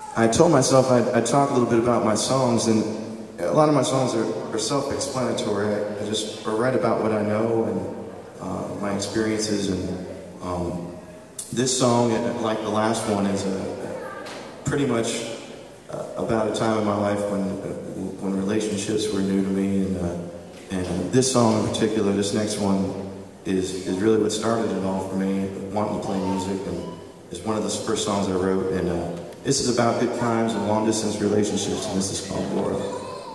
I told myself I'd talk a little bit about my songs, and a lot of my songs are self-explanatory. I just write about what I know and my experiences, and this song, like the last one, is pretty much about a time in my life when relationships were new to me, and this song in particular, this next one, is really what started it all for me, wanting to play music, and it's one of the first songs I wrote, and this is about good times and long-distance relationships, and this is called Eltora.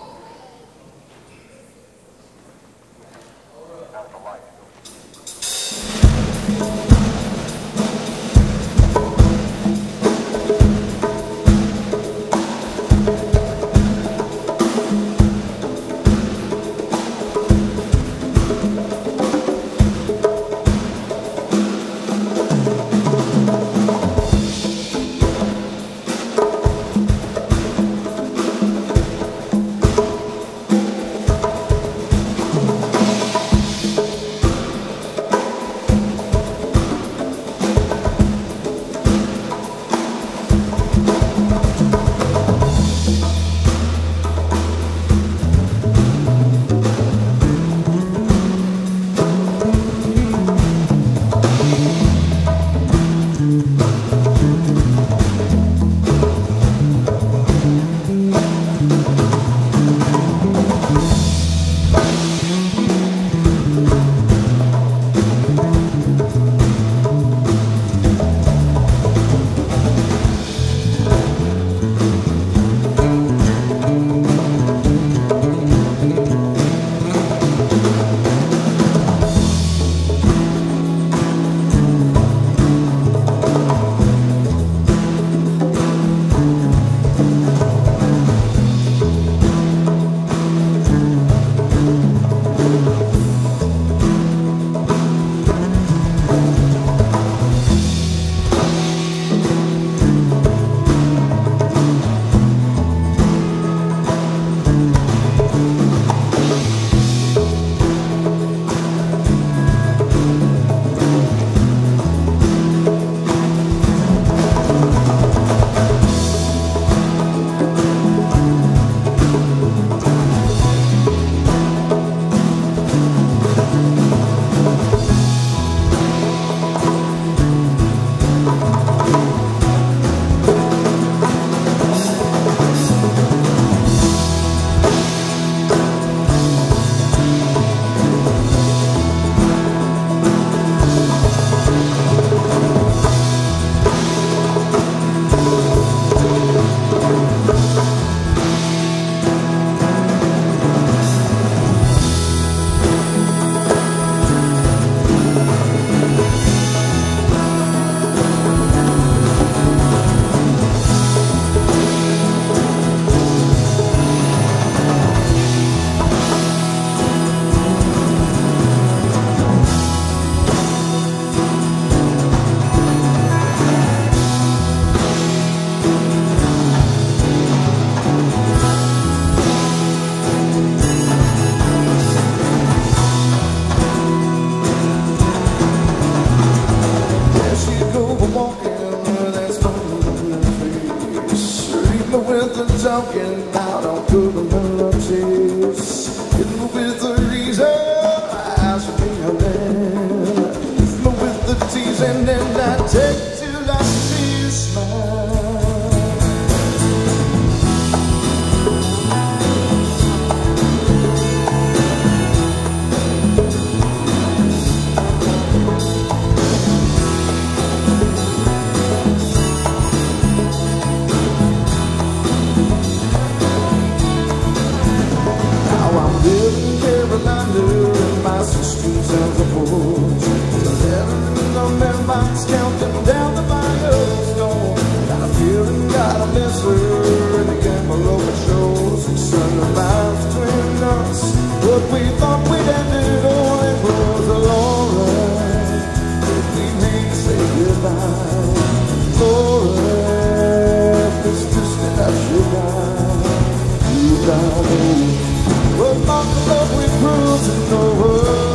talking about all good melodies. Hit me with the reason I should be a man. Hit me with the teasing and I take it till I see you smile. Streets of the porch, the letter in the mailbox counting down the milestone. Got a feeling, gotta miss her, and the gamble over shows. The sunrise between us, what we thought we'd ended on, it was alright. If we may say goodbye, Laura, it's just that I should die. You die, but not the love we proved in the world.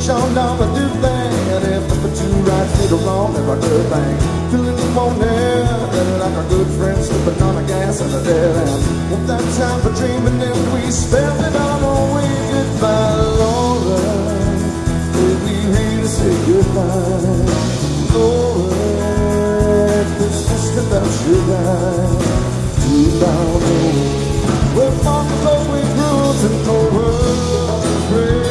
Sean down a new thing. And if the two rights need a wrong, never good thing. Feeling the morning, like a good friend slipping on the gas and a dead end. Want that time for dreaming if we spend it on a way goodbye, Laura. If we really say goodbye, Laura, it's just about your life. Too down low, we're from the flowing roots and no world praise.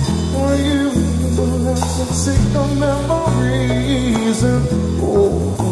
Sick of memories and oh.